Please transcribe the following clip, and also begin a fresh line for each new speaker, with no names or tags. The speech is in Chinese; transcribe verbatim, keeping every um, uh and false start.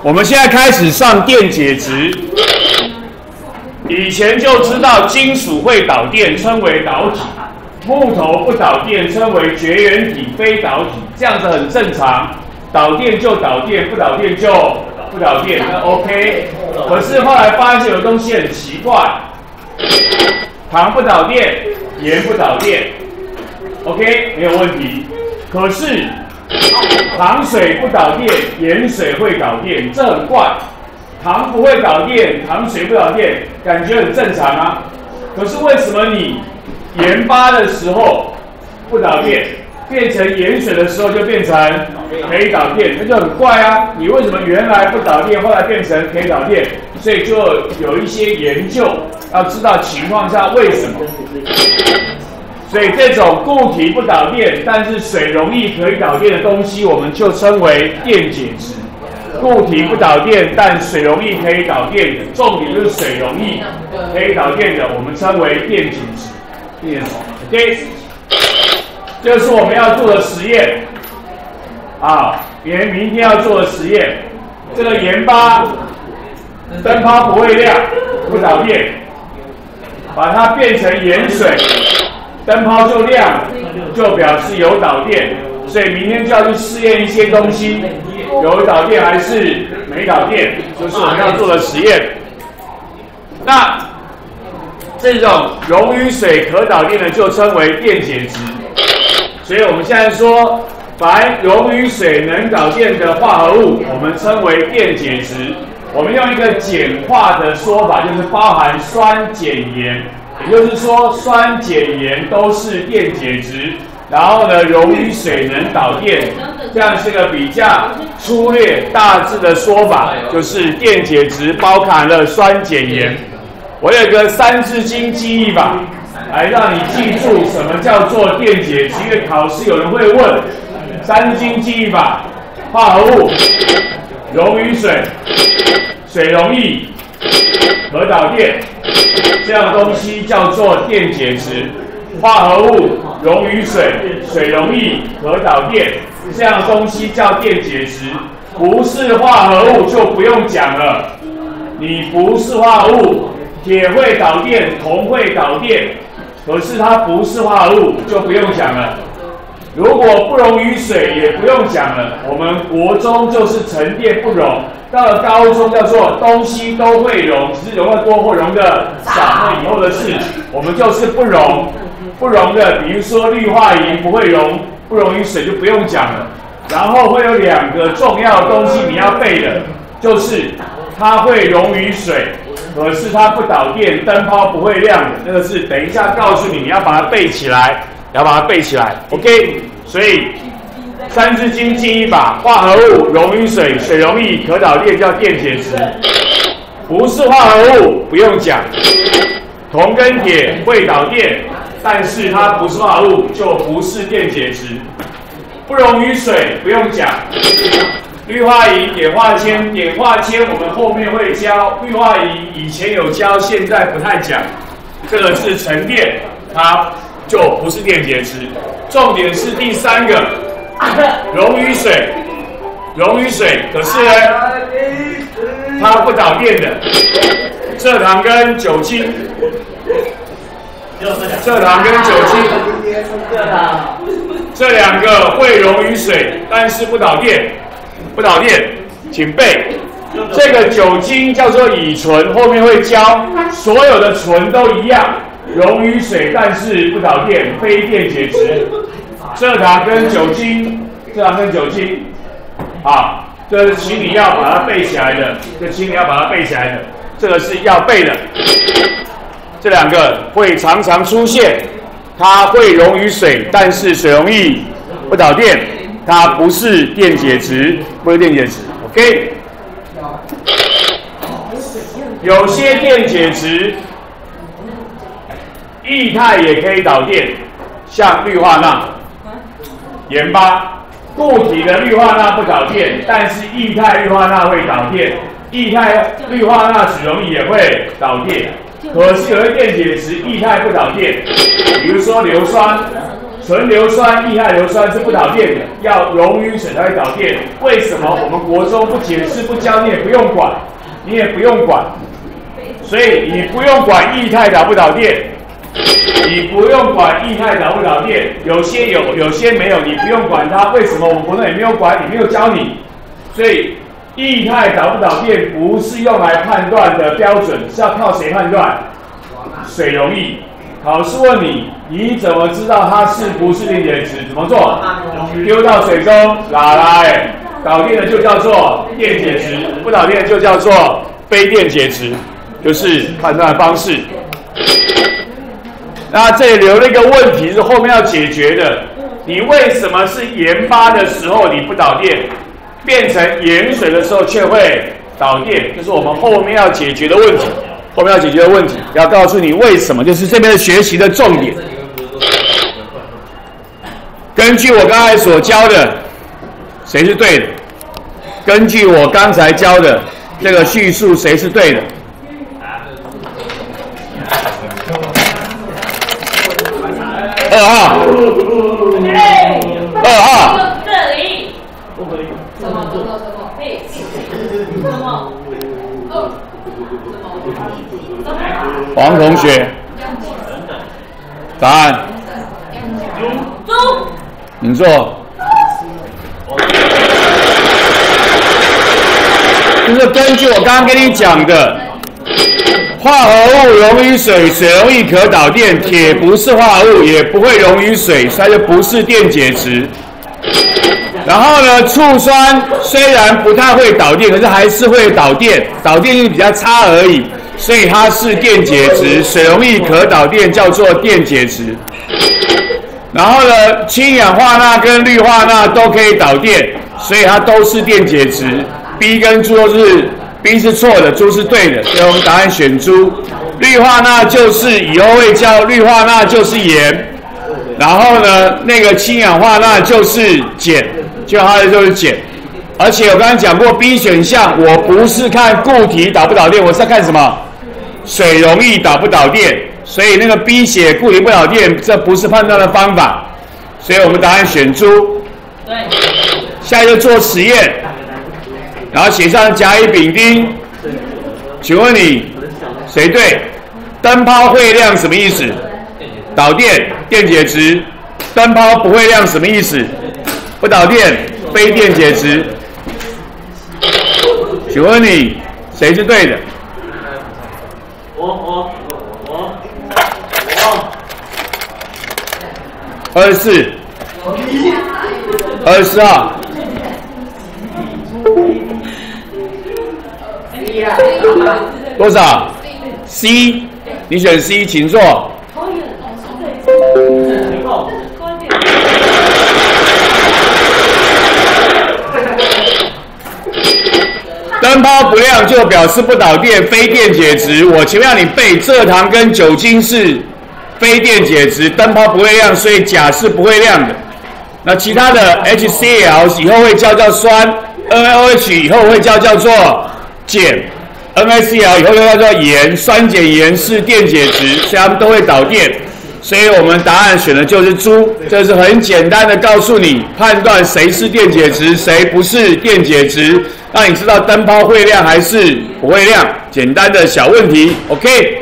我们现在开始上电解质。以前就知道金属会导电，称为导体；木头不导电，称为绝缘体、非导体。这样子很正常，导电就导电，不导电就不导电，那 OK。可是后来发现有东西很奇怪，糖不导电，盐不导电 ，OK 没有问题。可是糖水不导电，盐水会导电，这很怪。糖不会导电，糖水不导电，感觉很正常啊。可是为什么你盐巴的时候不导电，变成盐水的时候就变成可以导电？那就很怪啊。你为什么原来不导电，后来变成可以导电？所以就有一些研究，要知道情况下为什么。所以这种固体不导电，但是水容易可以导电的东西，我们就称为电解质。固体不导电，但水容易可以导电的，重点就是水容易可以导电的，我们称为电解质。电解质 ，OK， 这是我们要做的实验啊，明明天要做的实验。这个盐巴灯泡不会亮，不导电，把它变成盐水，灯泡就亮，就表示有导电。所以明天就要去试验一些东西。有导电还是没导电，就是我们要做的实验。那这种溶于水可导电的就称为电解质。所以我们现在说，凡溶于水能导电的化合物，我们称为电解质。我们用一个简化的说法，就是包含酸、碱、盐，也就是说酸、碱、盐都是电解质。然后呢，溶于水能导电，这样是个比较粗略、大致的说法，就是电解质包含了酸、碱、盐。我有一个三字经记忆法，来让你记住什么叫做电解质，因为考试有人会问。三字经记忆法：化合物溶于水，水溶液可导电，这样东西叫做电解质。化合物溶于水，水溶液可导电，这样东西叫电解质。不是化合物就不用讲了，你不是化合物，铁会导电，铜会导电，可是它不是化合物就不用讲了。如果不溶于水也不用讲了，我们国中就是沉淀不溶，到了高中叫做东西都会溶，只是溶的多或溶的少，那以后的事。我们就是不溶。不溶的，比如说氯化银不会溶，不溶于水就不用讲了。然后会有两个重要的东西你要背的，就是它会溶于水，可是它不导电，灯泡不会亮的。那个是等一下告诉你，你要把它背起来，你要把它背起来 ，OK？ 所以三字经记忆法：化合物溶于水，水溶液可导电叫电解质。不是化合物不用讲，铜跟铁会导电。但是它不是化合物，就不是电解质。不溶于水不用讲，氯化银、碘化铅，碘化铅我们后面会教，氯化银以前有教，现在不太讲。这个是沉淀，它就不是电解质。重点是第三个，溶于水，溶于水，可是呢，它不导电的，蔗糖跟酒精。蔗糖跟酒精，这两个会溶于水，但是不导电。不导电，请背。这个酒精叫做乙醇，后面会教，所有的醇都一样，溶于水，但是不导电，非电解质。蔗糖跟酒精，蔗糖跟酒精，好，这是请你要把它背起来的，这请你要把它背起来的，这个是要背的。这两个会常常出现，它会溶于水，但是水溶液不导电，它不是电解质，不是电解质 ，OK？ 有些电解质液态也可以导电，像氯化钠、盐巴。固体的氯化钠不导电，但是液态氯化钠会导电，液态氯化钠水溶液也会导电。可是有些电解质液态不导电，比如说硫酸、 纯硫酸、液态硫酸是不导电的，要溶于水才会导电。为什么我们国中不解释、不教，你也不用管，你也不用管，所以你不用管液态导不导电，你不用管液态导不导电，有些有，有些没有，你不用管它。为什么我们国中也没有管，也没有教你？所以液态导不导电不是用来判断的标准，是要靠谁判断？水溶液。考试问你，你怎么知道它是不是电解质？怎么做？丢到水中，拿来导电的就叫做电解质，不导电的就叫做非电解质，就是判断的方式。那这里留了一个问题是后面要解决的，你为什么是盐巴的时候你不导电，变成盐水的时候却会导电？这是我们后面要解决的问题。后面要解决的问题，要告诉你为什么，就是这边的学习的重点。根据我刚才所教的，谁是对的？根据我刚才教的这个叙述，谁是对的？二号，二号。这里。什么？什么？什么？嘿，什么？二。黄同学，答案。猪。你做。就是根据我刚刚跟你讲的，化合物溶于水，水溶液可导电，铁不是化合物，也不会溶于水，所以它就不是电解质。然后呢，醋酸虽然不太会导电，可是还是会导电，导电力比较差而已，所以它是电解质。水溶液可导电叫做电解质。然后呢，氢氧化钠跟氯化钠都可以导电，所以它都是电解质。B 跟猪都是 B 是错的，猪是对的，所以我们答案选猪。氯化钠就是以后会教，氯化钠就是盐，然后呢，那个氢氧化钠就是碱，就它的就是碱。而且我刚才讲过 B 选项，我不是看固体导不导电，我是在看什么？水溶液导不导电。所以那个 B 写固体不导电，这不是判断的方法，所以我们答案选猪。对。下一个做实验，然后写上甲乙丙丁。请问你谁对？灯泡会亮什么意思？导电，电解质。灯泡不会亮什么意思？不导电，非电解质。请问你谁是对的？我我我我。二十四。二十四号。多少 ？C， 你选 C， 请坐。灯泡不亮就表示不导电，非电解质。我前面让你背蔗糖跟酒精是非电解质，灯泡不会亮，所以钾是不会亮的。那其他的 HCl 以后会叫叫酸 ，NaOH 以后会叫叫做碱 ，NaCl 以后又叫做盐，酸碱盐是电解质，所以它们都会导电。所以我们答案选的就是猪，这是很简单的告诉你判断谁是电解质，谁不是电解质，让你知道灯泡会亮还是不会亮，简单的小问题 ，OK。